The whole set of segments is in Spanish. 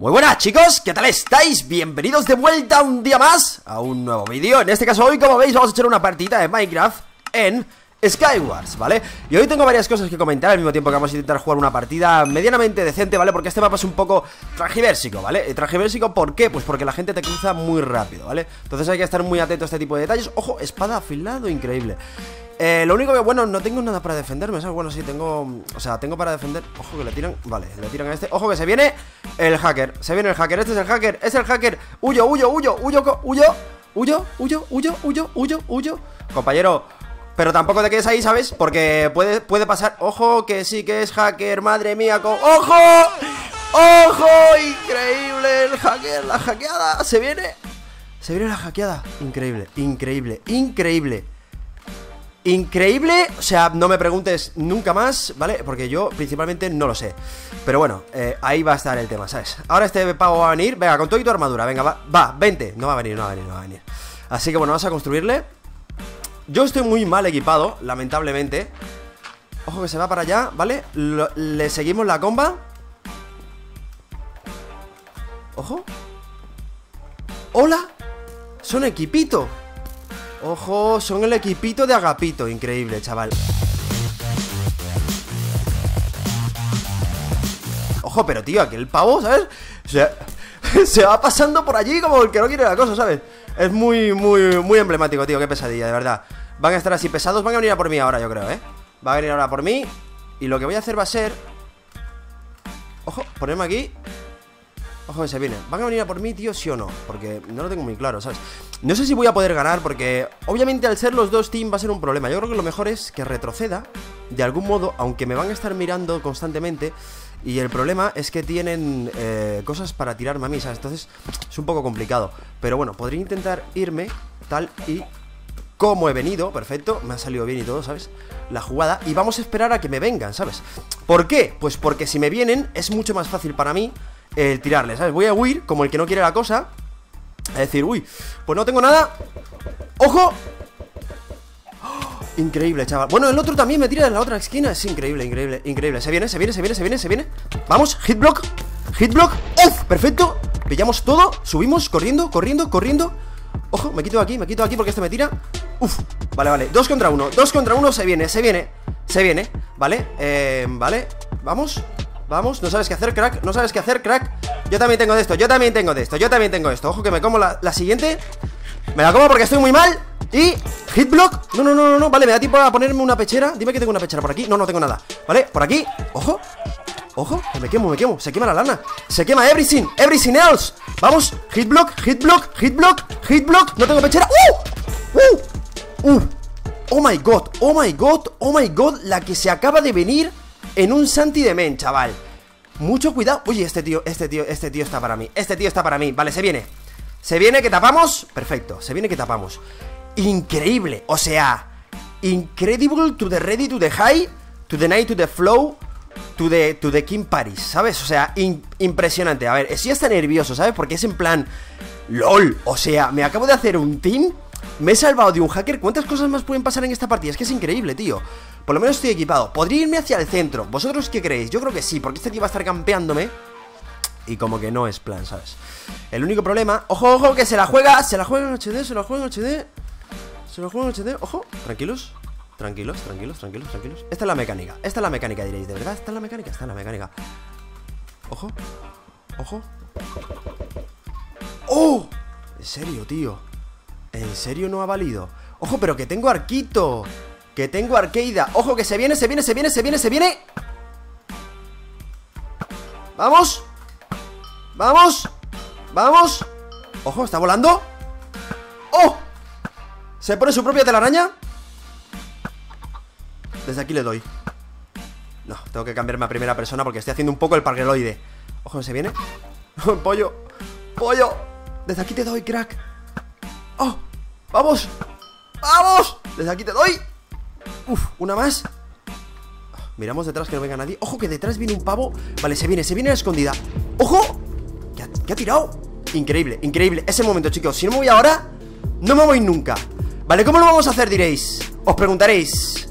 Muy buenas chicos, ¿qué tal estáis? Bienvenidos de vuelta un día más a un nuevo vídeo. En este caso hoy, como veis, vamos a echar una partida de Minecraft en Skywars, ¿vale? Y hoy tengo varias cosas que comentar al mismo tiempo que vamos a intentar jugar una partida medianamente decente, ¿vale? Porque este mapa es un poco tragiversico, ¿vale? Tragiversico, ¿por qué? Pues porque la gente te cruza muy rápido, ¿vale? Entonces hay que estar muy atento a este tipo de detalles. Ojo, espada afilado, increíble. Lo único que, bueno, no tengo nada para defenderme, ¿sabes? Bueno, sí, tengo... O sea, tengo para defender... Ojo que le tiran... Vale, le tiran a este... Ojo que se viene el hacker. Se viene el hacker. Este es el hacker. Es el hacker. Huyo, huyo, huyo, huyo, huyo. Huyo, huyo, huyo, huyo, huyo, huyo. Compañero, pero tampoco te quedes ahí, ¿sabes? Porque puede pasar... Ojo que sí que es hacker. Madre mía, con... ¡Ojo! ¡Ojo! Increíble el hacker. La hackeada. Se viene... Se viene la hackeada. Increíble, increíble, increíble. Increíble, o sea, no me preguntes nunca más, ¿vale? Porque yo principalmente no lo sé. Pero bueno, ahí va a estar el tema, ¿sabes? Ahora este pavo va a venir, venga, con todo y tu armadura, venga, va, vente. No va a venir, no va a venir, no va a venir. Así que bueno, vamos a construirle. Yo estoy muy mal equipado, lamentablemente. Ojo que se va para allá, ¿vale? Le seguimos la comba. Ojo. ¡Hola! Son equipito. Ojo, son el equipito de Agapito. Increíble, chaval. Ojo, pero tío, aquel pavo, ¿sabes? O sea, se va pasando por allí como el que no quiere la cosa, ¿sabes? Es muy emblemático, tío, qué pesadilla, de verdad. Van a estar así pesados, van a venir a por mí ahora, yo creo, ¿eh? Va a venir ahora por mí. Y lo que voy a hacer va a ser... Ojo, ponerme aquí. Ojo que se viene. ¿Van a venir a por mí, tío, sí o no? Porque no lo tengo muy claro, ¿sabes? No sé si voy a poder ganar porque obviamente al ser los dos teams va a ser un problema. Yo creo que lo mejor es que retroceda de algún modo, aunque me van a estar mirando constantemente. Y el problema es que tienen cosas para tirarme a mí, ¿sabes? Entonces es un poco complicado. Pero bueno, podría intentar irme tal y como he venido. Perfecto, me ha salido bien y todo, ¿sabes? La jugada. Y vamos a esperar a que me vengan, ¿sabes? ¿Por qué? Pues porque si me vienen es mucho más fácil para mí tirarles, ¿sabes? Voy a huir como el que no quiere la cosa. Es decir, uy, pues no tengo nada. ¡Ojo! ¡Oh! Increíble, chaval. Bueno, el otro también me tira de la otra esquina. Es increíble, increíble, increíble. Se viene, se viene, se viene, se viene, se viene. Vamos, hitblock, hitblock. ¡Uf! Perfecto. Pillamos todo, subimos, corriendo, corriendo, corriendo. Ojo, me quito aquí porque este me tira. Uf, vale, vale, 2 contra 1, 2 contra 1, se viene, se viene. Se viene, vale, vale. Vamos, vamos, no sabes qué hacer, crack. No sabes qué hacer, crack. Yo también tengo de esto, yo también tengo de esto, yo también tengo esto. Ojo que me como la siguiente. Me la como porque estoy muy mal. Y hitblock, no, no, no, no, vale, me da tiempo a ponerme una pechera. Dime que tengo una pechera por aquí, no, no tengo nada. Vale, por aquí, ojo. Ojo, que me quemo, se quema la lana. Se quema everything, everything else. Vamos, hitblock, hitblock, hitblock, hitblock. No tengo pechera. Oh my god, oh my god, oh my god. La que se acaba de venir en un Santi de Men, chaval. Mucho cuidado. Oye, este tío está para mí. Este tío está para mí. Vale, se viene. Se viene que tapamos. Perfecto, se viene que tapamos. Increíble, o sea, incredible to the ready, to the high, to the night, to the flow, to the King Paris, ¿sabes? O sea, impresionante. A ver, estoy hasta nervioso, ¿sabes? Porque es en plan LOL, o sea, me acabo de hacer un team. Me he salvado de un hacker. ¿Cuántas cosas más pueden pasar en esta partida? Es que es increíble, tío. Por lo menos estoy equipado. ¿Podría irme hacia el centro? ¿Vosotros qué creéis? Yo creo que sí, porque este tío va a estar campeándome. Y como que no es plan, ¿sabes? El único problema... Ojo, ojo, que se la juega en HD, se la juega en HD. Se la juega en HD, ojo. Tranquilos, tranquilos, tranquilos, tranquilos, tranquilos. Esta es la mecánica, esta es la mecánica, diréis. ¿De verdad? ¿Esta es la mecánica? Esta es la mecánica. Ojo, ojo. ¡Oh! En serio, tío. ¿En serio no ha valido? Ojo, pero que tengo arquito. Que tengo arqueida. Ojo, que se viene, se viene, se viene, se viene, se viene. Vamos. Vamos. Vamos. Ojo, está volando. ¡Oh! Se pone su propia telaraña. Desde aquí le doy. No, tengo que cambiarme a primera persona porque estoy haciendo un poco el pargueloide. Ojo, se viene. Pollo. Pollo. Desde aquí te doy, crack. ¡Oh! ¡Vamos! ¡Vamos! Desde aquí te doy. Uf, una más. Miramos detrás que no venga nadie. Ojo que detrás viene un pavo. Vale, se viene a la escondida. ¡Ojo! ¿Qué ha tirado? Increíble, increíble. Ese momento, chicos. Si no me voy ahora, no me voy nunca. Vale, ¿cómo lo vamos a hacer? Diréis. Os preguntaréis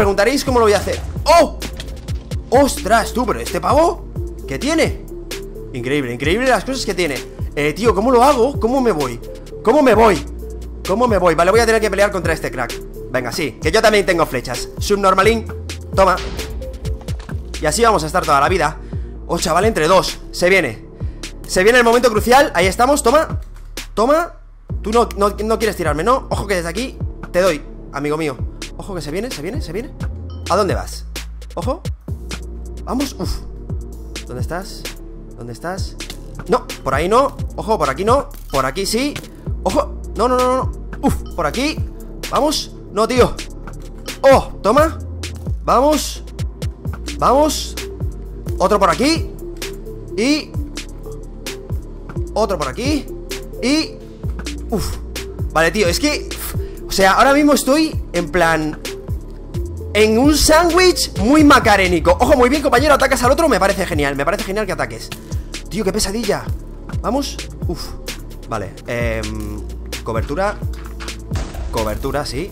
cómo lo voy a hacer. ¡Oh! ¡Ostras, tú! ¿Pero este pavo? ¿Qué tiene? Increíble, increíble las cosas que tiene. Tío, ¿cómo lo hago? ¿Cómo me voy? ¿Cómo me voy? ¿Cómo me voy? Vale, voy a tener que pelear contra este crack. Venga, sí, que yo también tengo flechas. Subnormalín, toma. Y así vamos a estar toda la vida. Oh, chaval, entre dos, se viene. Se viene el momento crucial, ahí estamos, toma. Toma. Tú no quieres tirarme, ¿no? Ojo que desde aquí te doy, amigo mío. Ojo que se viene, se viene, se viene. ¿A dónde vas? Ojo. Vamos, uf. ¿Dónde estás? ¿Dónde estás? No, por ahí no. Ojo, por aquí no. Por aquí sí. Ojo, no, no, no, no. Uf, por aquí. Vamos. No, tío. Oh, toma. Vamos. Vamos. Otro por aquí. Y otro por aquí. Y uf. Vale, tío, es que o sea, ahora mismo estoy en plan en un sándwich muy macarénico. Ojo, muy bien, compañero, atacas al otro. Me parece genial que ataques. Tío, qué pesadilla. Vamos. Uf. Vale, cobertura. Cobertura, sí.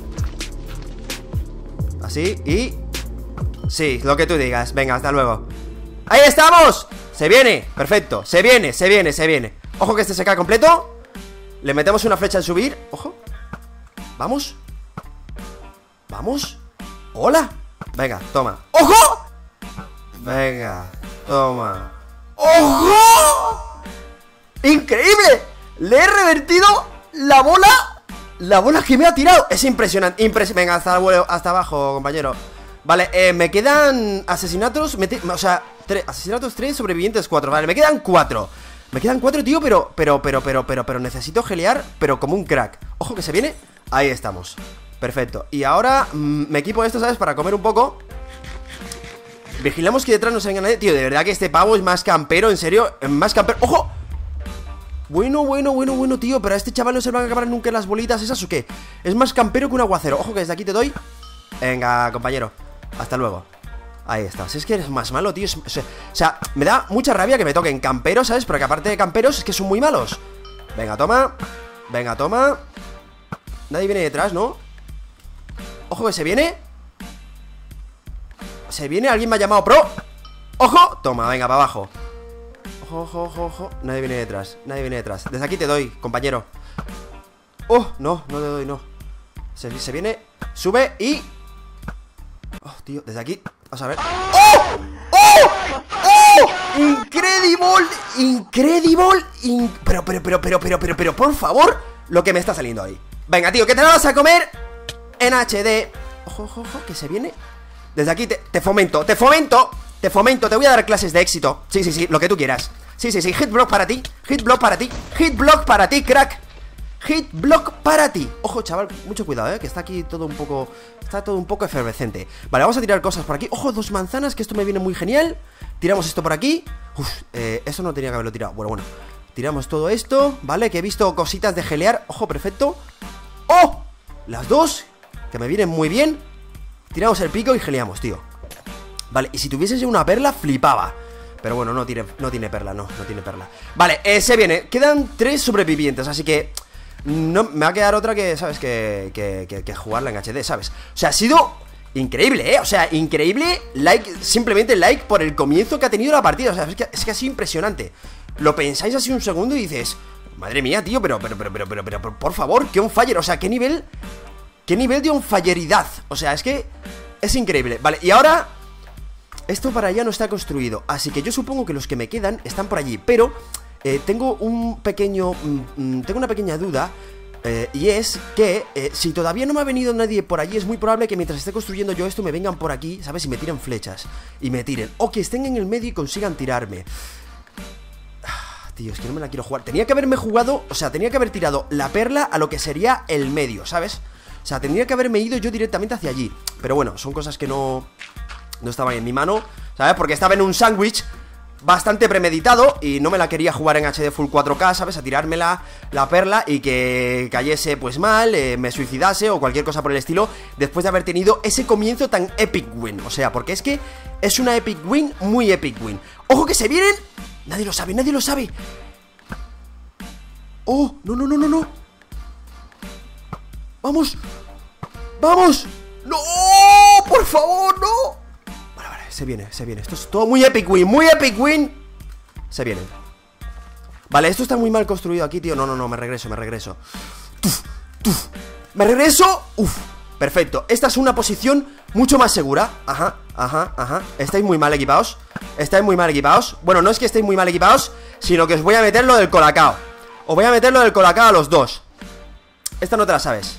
Así, y sí, lo que tú digas. Venga, hasta luego. ¡Ahí estamos! Se viene, perfecto, se viene, se viene, se viene. Ojo que este se cae completo. Le metemos una flecha al subir. Ojo. Vamos. Vamos. ¡Hola! Venga, toma. ¡Ojo! Venga, toma. ¡Ojo! ¡Increíble! Le he revertido la bola. La bola que me ha tirado. Es impresionante. Venga, hasta abajo, compañero. Vale, me quedan asesinatos. O sea, asesinatos 3, sobrevivientes 4. Vale, me quedan 4. Me quedan 4, tío, pero necesito gelear, pero como un crack. Ojo que se viene. Ahí estamos. Perfecto. Y ahora me equipo esto, ¿sabes? Para comer un poco. Vigilamos que detrás no se venga nadie. Tío, de verdad que este pavo es más campero, en serio. Más campero. ¡Ojo! Bueno, tío. Pero a este chaval no se le van a acabar nunca las bolitas esas o qué. Es más campero que un aguacero. Ojo que desde aquí te doy. Venga, compañero. Hasta luego. Ahí estás. Es que eres más malo, tío. O sea, me da mucha rabia que me toquen camperos, ¿sabes? Porque aparte de camperos es que son muy malos. Venga, toma. Venga, toma. Nadie viene detrás, ¿no? Ojo que se viene. Se viene, alguien me ha llamado pro. ¡Ojo! Toma, venga, para abajo. Ojo. Nadie viene detrás. Nadie viene detrás. Desde aquí te doy, compañero. Oh, no te doy, no. Se viene, sube y... Oh, tío, desde aquí. Vamos a ver. ¡Oh! Incredible. Pero, por favor, lo que me está saliendo ahí. Venga, tío, que te lo vas a comer en HD. Ojo, que se viene. Desde aquí te fomento. Te voy a dar clases de éxito. Sí, lo que tú quieras. Sí, hitblock para ti. Hitblock para ti, crack. Hitblock para ti. Ojo, chaval, mucho cuidado, que está aquí todo un poco... Está todo un poco efervescente. Vale, vamos a tirar cosas por aquí. Ojo, 2 manzanas, que esto me viene muy genial. Tiramos esto por aquí. Uf, eso no tenía que haberlo tirado. Bueno. Tiramos todo esto, ¿vale? Que he visto cositas de gelear. Ojo, perfecto. ¡Oh! Las dos, que me vienen muy bien. Tiramos el pico y geleamos, tío. Vale, y si tuviese una perla, flipaba. Pero bueno, no tiene perla, no tiene perla. Vale, se viene. Quedan 3 sobrevivientes, así que... No, me va a quedar otra que, ¿sabes? Que jugarla en HD, ¿sabes? O sea, ha sido increíble, ¿eh? O sea, increíble. Simplemente like por el comienzo que ha tenido la partida. O sea, es que ha sido impresionante. Lo pensáis así un segundo y dices, madre mía, tío, pero por favor, qué on fire. O sea, qué nivel de on fireidad. O sea, es que es increíble. Vale, y ahora esto para allá no está construido, así que yo supongo que los que me quedan están por allí. Pero tengo una pequeña duda, y es que si todavía no me ha venido nadie por allí, es muy probable que mientras esté construyendo yo esto me vengan por aquí, ¿sabes? Y me tiren flechas y me tiren, o que estén en el medio y consigan tirarme. Tío, es que no me la quiero jugar. Tenía que haberme jugado, o sea, tenía que haber tirado la perla a lo que sería el medio, ¿sabes? O sea, tendría que haberme ido yo directamente hacia allí. Pero bueno, son cosas que no estaban en mi mano, ¿sabes? Porque estaba en un sándwich bastante premeditado y no me la quería jugar en HD Full 4K, ¿sabes? A tirarme la perla y que cayese pues mal, me suicidase o cualquier cosa por el estilo, después de haber tenido ese comienzo tan epic win. O sea, porque es que es una epic win, muy epic win. ¡Ojo que se vienen! Nadie lo sabe. ¡Oh! No. ¡Vamos! ¡No! ¡Por favor, no! Vale, se viene. Esto es todo muy epic win, Se vienen. Vale, esto está muy mal construido aquí, tío. No, me regreso. Me regreso. Uf, perfecto. Esta es una posición mucho más segura. Ajá. Estáis muy mal equipados. Bueno, no es que estéis muy mal equipados, sino que os voy a meter lo del colacao. Os voy a meter lo del colacao a los dos. Esta no te la sabes.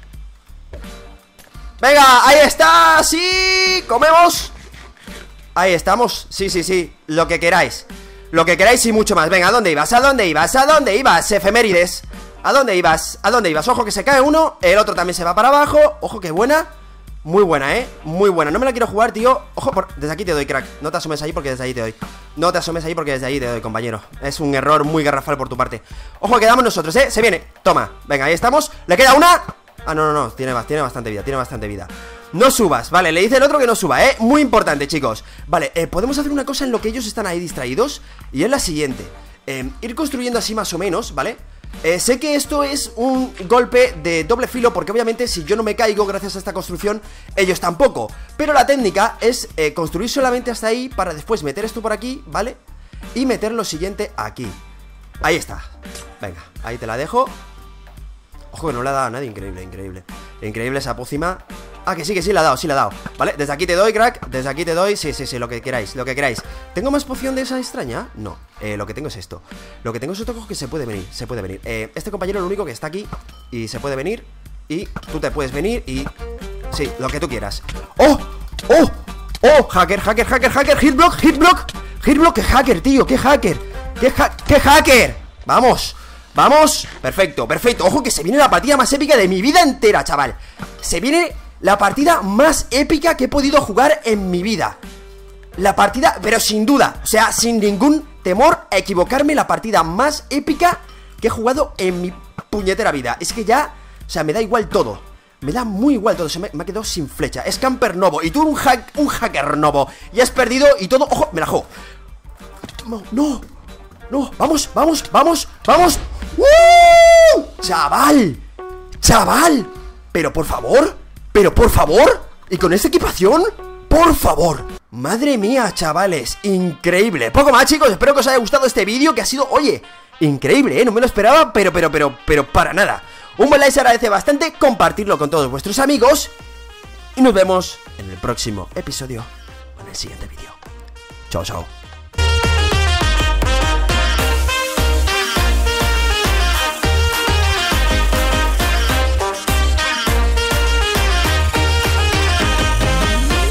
Venga, ahí está. Sí, comemos. Ahí estamos, sí, lo que queráis y mucho más. Venga, ¿a dónde ibas? Efemérides. ¿A dónde ibas? Ojo que se cae uno, el otro también se va para abajo. Ojo, qué buena. Muy buena, muy buena. No me la quiero jugar, tío. Ojo, desde aquí te doy, crack. No te asomes ahí porque desde ahí te doy. Compañero. Es un error muy garrafal por tu parte. Ojo, quedamos nosotros, se viene. Toma, venga, ahí estamos. Le queda una. Ah, no, tiene bastante vida. No subas, vale, le dice el otro que no suba, muy importante, chicos. Vale, podemos hacer una cosa en lo que ellos están ahí distraídos, y es la siguiente. Ir construyendo así más o menos, ¿vale? Sé que esto es un golpe de doble filo, porque obviamente si yo no me caigo gracias a esta construcción, ellos tampoco. Pero la técnica es construir solamente hasta ahí, para después meter esto por aquí, ¿vale? Y meter lo siguiente aquí. Ahí está. Venga, ahí te la dejo. Ojo que no le ha dado a nadie, increíble esa pócima. Ah, que sí le ha dado, Vale, desde aquí te doy, crack, sí, lo que queráis. ¿Tengo más poción de esa extraña? No, lo que tengo es esto. Ojo que se puede venir, este compañero es el único que está aquí y se puede venir. Y tú te puedes venir y... sí, lo que tú quieras. ¡Oh! Hacker, hitblock, qué hacker, tío, qué hacker. Vamos, perfecto. Ojo que se viene la partida más épica de mi vida entera, chaval. Se viene la partida más épica que he podido jugar en mi vida. La partida, pero sin duda, o sea, sin ningún temor a equivocarme, la partida más épica que he jugado en mi puñetera vida. Es que ya, o sea, me da igual todo. Me da muy igual todo, me ha quedado sin flecha. Es camper novo, y tú un hacker novo. Y has perdido y todo, ojo, me la juego. No, vamos. Chaval, pero por favor, y con esta equipación, por favor. Madre mía, chavales, increíble. Poco más, chicos, espero que os haya gustado este vídeo, que ha sido, oye, increíble, no me lo esperaba, pero para nada. Un buen like se agradece bastante, compartirlo con todos vuestros amigos, y nos vemos en el próximo episodio o en el siguiente vídeo. Chao.